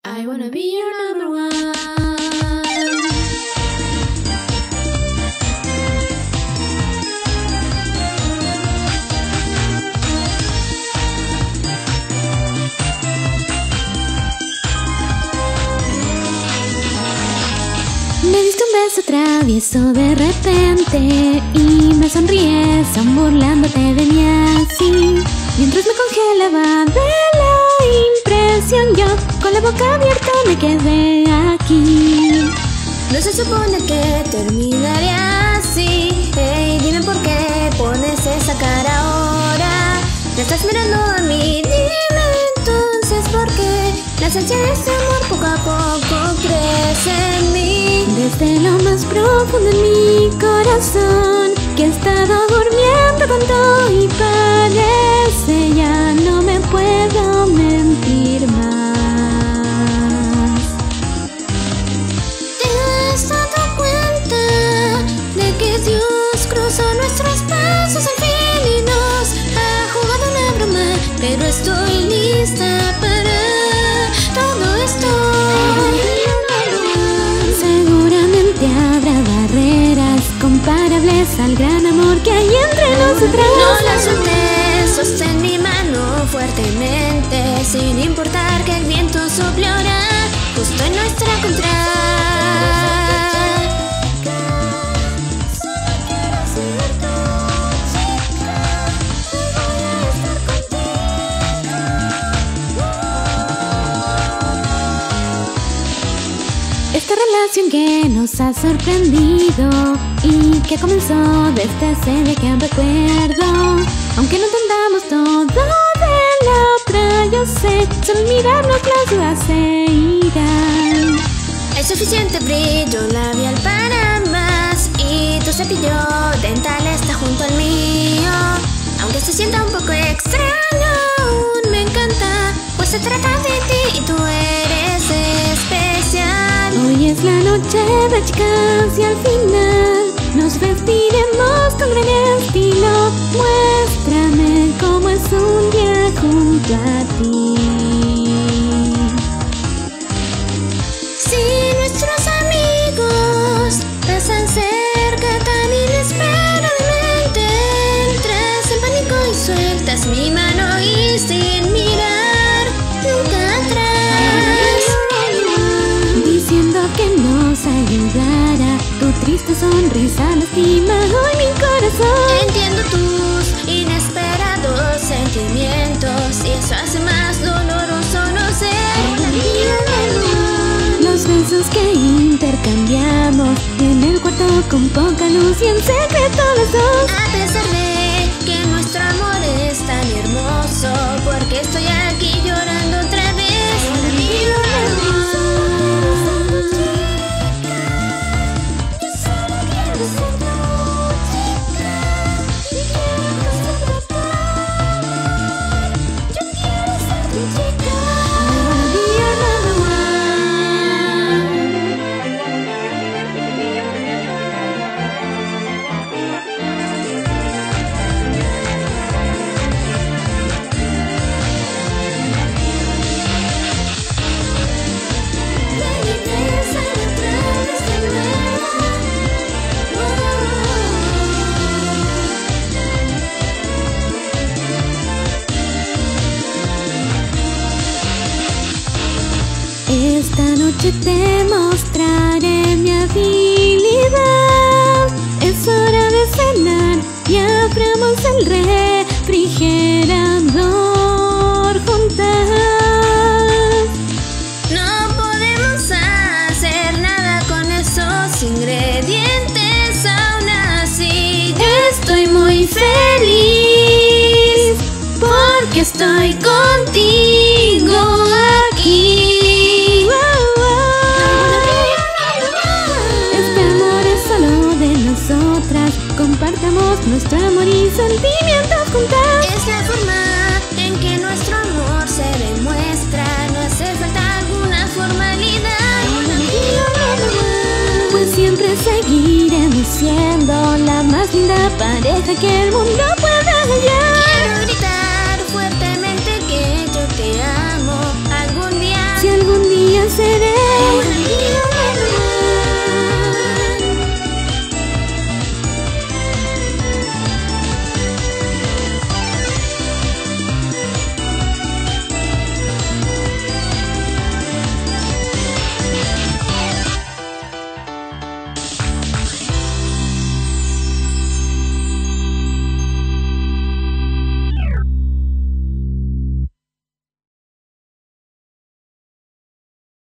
I wanna be your number one. Me diste un beso travieso de repente y me sonríes aún burlándote de mí así. Mientras me congelaba de la impresión, yo con la boca abierta me quedé aquí. No se supone que terminaría así. Hey, dime por qué pones esa cara ahora. Me estás mirando a mí, dime entonces por qué. La esencia de ese amor poco a poco crece en mí. Desde lo más profundo en mi corazón, que he estado durmiendo tanto y parece ya no me puedo mentir más. ¿Te has dado cuenta de que Dios cruzó nuestros pasos al fin y nos ha jugado una broma? Pero estoy lista para todo esto. Seguramente habrá barreras comparables al gran amor que hay entre nosotras. No la solté, sostén mi mano fuertemente, sin importar que el viento sople ahora justo en nuestra contra. Esta relación que nos ha sorprendido y que comenzó desde ese día que recuerdo. Aunque no entendamos todo de la otra, yo sé, solo mirarnos las dudas se irán. Hay suficiente brillo labial para más y tu cepillo dental está junto al mío. Aunque se sienta un poco extraño, aún me encanta, pues se trata de ti y tú eres especial. Hoy es la noche de chicas y al final nos vestiremos con gran estilo. Muéstrame cómo es un día junto a ti. Si nuestros amigos pasan cerca tan inesperadamente, entras en pánico y sueltas mi mano y sin mirar nunca atrás, diciendo que nos ayudará. Tu triste sonrisa lastima hoy mi corazón. entiendo tus inesperados sentimientos y eso hace más doloroso no ser Los besos que intercambiamos en el cuarto con poca luz y en secreto los dos. a pesar de que nuestro amor es tan hermoso, porque estoy aquí llorando otra vez. Esta noche te mostraré mi habilidad. Es hora de cenar y abramos el refrigerador juntas. No podemos hacer nada con esos ingredientes, aún así yo estoy muy feliz porque estoy contigo aquí. Compartamos nuestro amor y sentimientos juntas. Es la forma en que nuestro amor se demuestra, no hace falta alguna formalidad. Pues siempre seguiremos siendo la más linda pareja que el mundo pueda hallar.